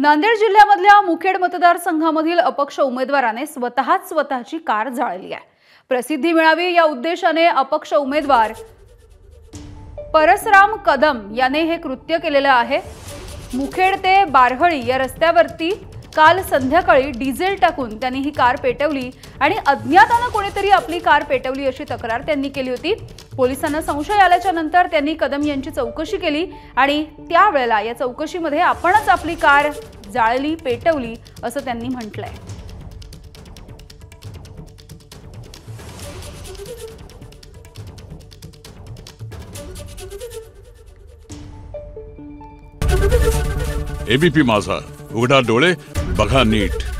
नांदेड जिल्ह्यामधल्या मुखेड मतदारसंघामधील अपक्ष उमेदवाराने स्वतःची कार जाळली आहे। प्रसिद्धी मिळावी या उद्देशाने अपक्ष उमेदवार परसराम कदम याने हे कृत्य केलेले आहे। मुखेड ते बारहळी या रस्त्यावरती काल संध्याकाळी डिझेल टाकून त्यांनी ही कार पेटवली आणि अज्ञाताने कोणीतरी आपली कार पेटवली अशी तक्रार त्यांनी केली होती। पोलिसांना संशय आल्याच्या नंतर त्यांनी कदम यांची चौकशी केली आणि त्यावेळेला या चौकशीमध्ये आपणच आपली कार जाळली पेटवली असं त्यांनी म्हटलंय। एबीपी माझा, उघडा डोळे बघा नीट।